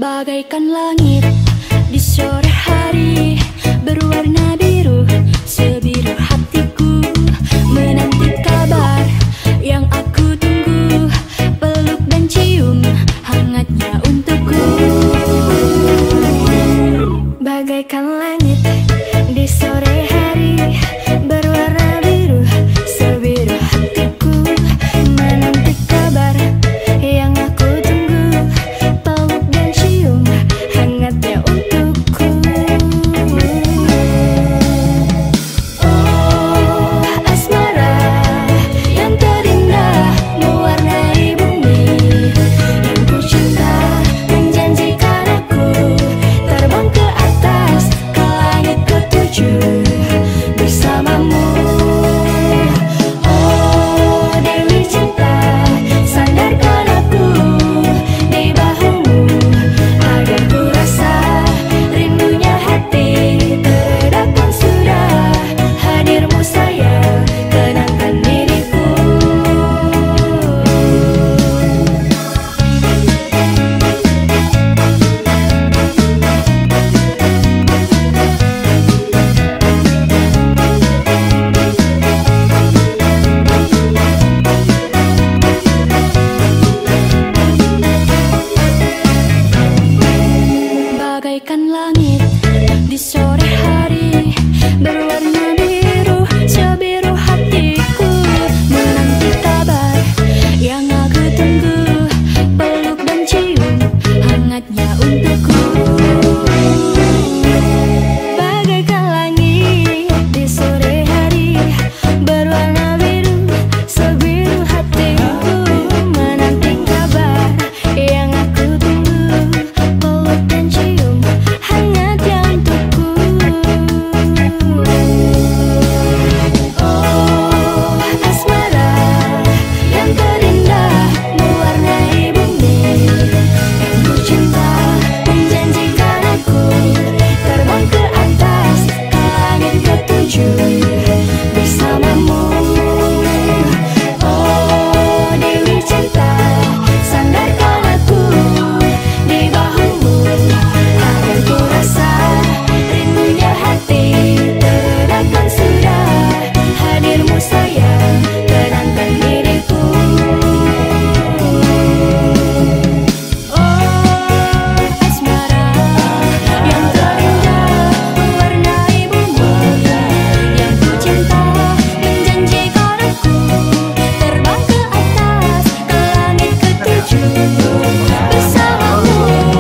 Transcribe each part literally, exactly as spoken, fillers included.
Bagaikan langit di sore hari berwarna biru, sebiru hatiku menanti kabar yang aku tunggu, peluk dan cium hangatnya untukku. Bagaikan langit di sore hari berwarna biru, sebiru hatiku menanti kabar yang aku tunggu, peluk dan cium hangatnya untukku. Oh, asmara yang terindah mewarnai bumi, yang ku cinta menjanjikan aku terbang ke atas ke langit ketujuh bersamamu. Oh, Dewi cinta, sandarkan aku di bahumu agar ku rasa rindunya hati teredakan sudah hadirmu sayang, tenangkan diriku. Bagaikan langit di sore hari berwarna biru, sebiru hatiku menanti kabar yang aku tunggu, peluk dan cium hangatnya untukku. Bagaikan langit di sore hari berwarna biru, sebiru hatiku menanti kabar yang aku tunggu, peluk dan cium hangatnya untukku. Oh, asmara yang terindah mewarnai bumi, yang ku cinta menjanjikan aku terbang ke atas ke langit ketujuh bersamamu. Oh, Dewi cinta, sandarkan aku di bahumu agar ku rasa rindunya hati teredakan sudah hadirmu sayang, tenangkan diriku. Oh, asmara yang terindah mewarnai bumi, yang ku cinta menjanjikan aku terbang ke atas ke langit ketujuh bersamamu.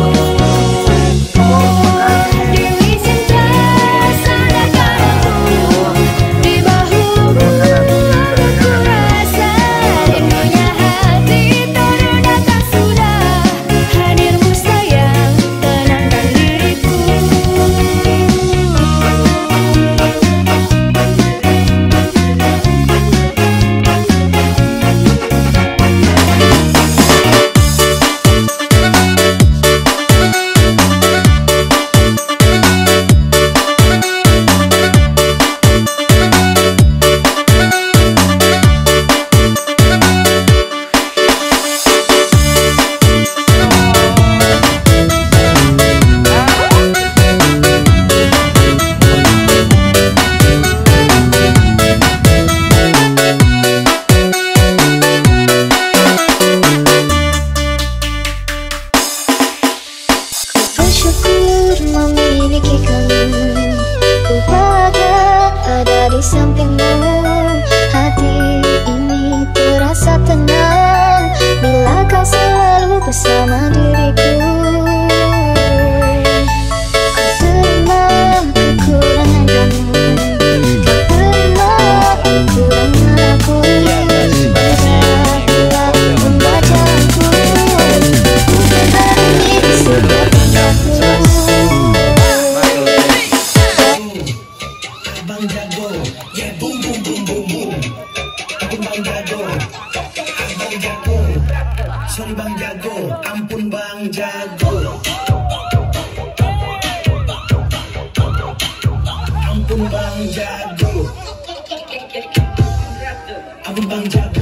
Oh, Dewi cinta, sandarkan aku di bahumu agar ku rasa rindunya hati teredakan sudah hadirmu sayang, tenangkan diriku. Bersyukur memiliki kamu, ku bahagia ada di sampingmu. Hati ini terasa tenang bila kau selalu bersama diriku. Ku terima kekurangan kamu, kau terima kekurangan aku. Berdahlah membacaku, ku berbagi di setiap tingkahku. Bang jago, yeah boom boom boom boom boom. Ampun bang jago, bang jago. Sorry bang jago, ampun bang jago. Ampun bang jago, ampun bang jago.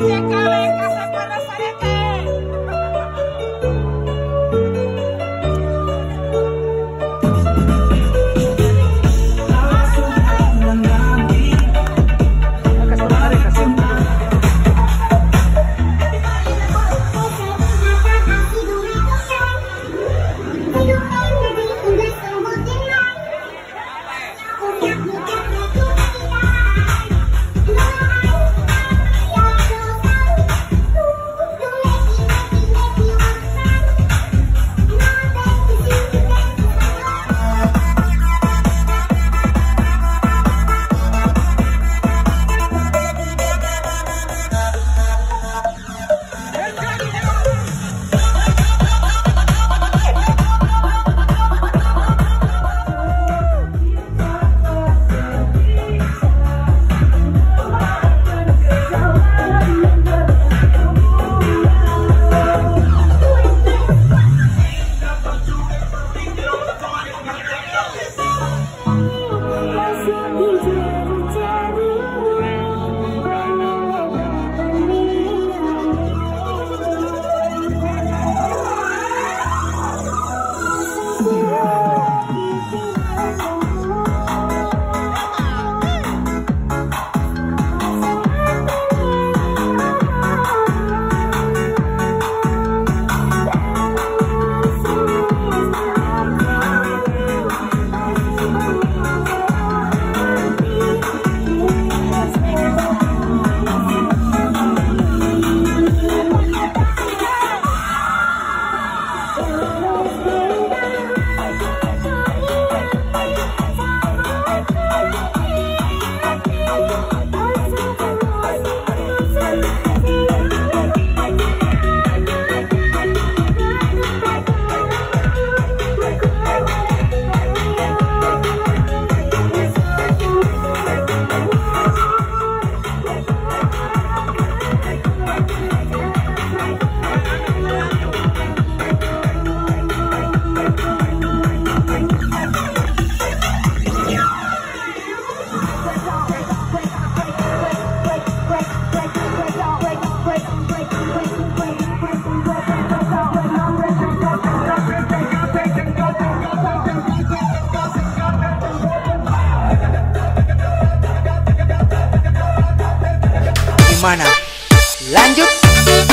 Gimana? Lanjut.